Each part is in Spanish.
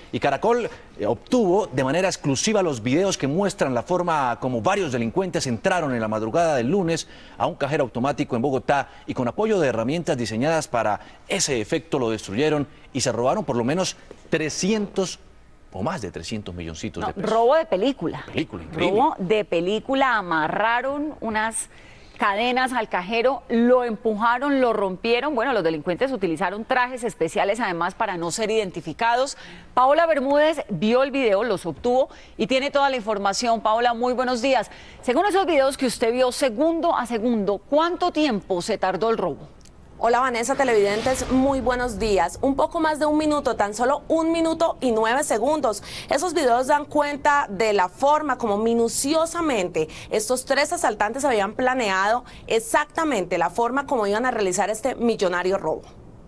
Y Caracol obtuvo de manera exclusiva los videos que muestran la forma como varios delincuentes entraron en la madrugada del lunes a un cajero automático en Bogotá y con apoyo de herramientas diseñadas para ese efecto lo destruyeron y se robaron por lo menos 300 o más de 300 milloncitos de pesos. Robo de película. Película, increíble. Robo de película, amarraron unas cadenas al cajero, lo empujaron, lo rompieron. Bueno, los delincuentes utilizaron trajes especiales además para no ser identificados. Paola Bermúdez vio el video, los obtuvo y tiene toda la información. Paola, muy buenos días. Según esos videos que usted vio segundo a segundo, ¿cuánto tiempo se tardó el robo? Hola Vanessa, televidentes, muy buenos días. Un poco más de un minuto, tan solo 1 minuto y 9 segundos. Esos videos dan cuenta de la forma como minuciosamente estos 3 asaltantes habían planeado exactamente la forma como iban a realizar este millonario robo.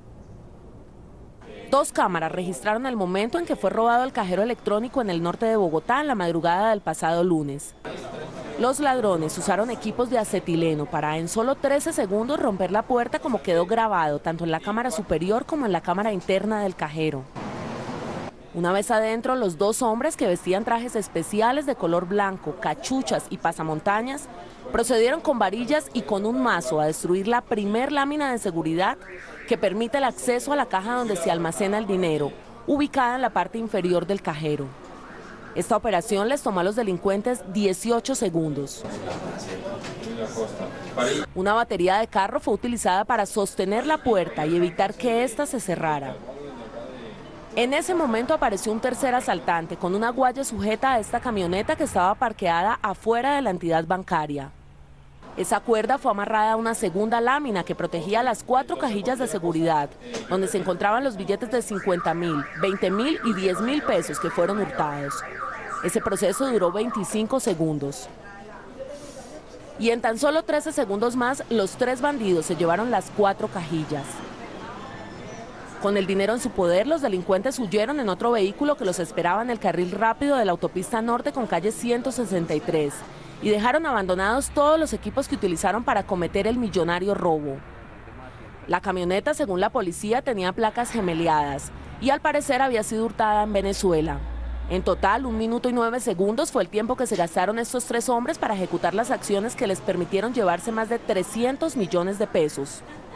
2 cámaras registraron el momento en que fue robado el cajero electrónico en el norte de Bogotá en la madrugada del pasado lunes. Los ladrones usaron equipos de acetileno para en solo 13 segundos romper la puerta, como quedó grabado tanto en la cámara superior como en la cámara interna del cajero. Una vez adentro, los 2 hombres que vestían trajes especiales de color blanco, cachuchas y pasamontañas, procedieron con varillas y con un mazo a destruir la primer lámina de seguridad que permite el acceso a la caja donde se almacena el dinero, ubicada en la parte inferior del cajero. Esta operación les tomó a los delincuentes 18 segundos. Una batería de carro fue utilizada para sostener la puerta y evitar que ésta se cerrara. En ese momento apareció un tercer asaltante con una guaya sujeta a esta camioneta que estaba parqueada afuera de la entidad bancaria. Esa cuerda fue amarrada a una segunda lámina que protegía las 4 cajillas de seguridad, donde se encontraban los billetes de 50.000, 20.000 y 10.000 pesos que fueron hurtados. Ese proceso duró 25 segundos. Y en tan solo 13 segundos más, los 3 bandidos se llevaron las 4 cajillas. Con el dinero en su poder, los delincuentes huyeron en otro vehículo que los esperaba en el carril rápido de la autopista norte con calle 163 y dejaron abandonados todos los equipos que utilizaron para cometer el millonario robo. La camioneta, según la policía, tenía placas gemeleadas y al parecer había sido hurtada en Venezuela. En total, 1 minuto y 9 segundos fue el tiempo que se gastaron estos 3 hombres para ejecutar las acciones que les permitieron llevarse más de 300 millones de pesos.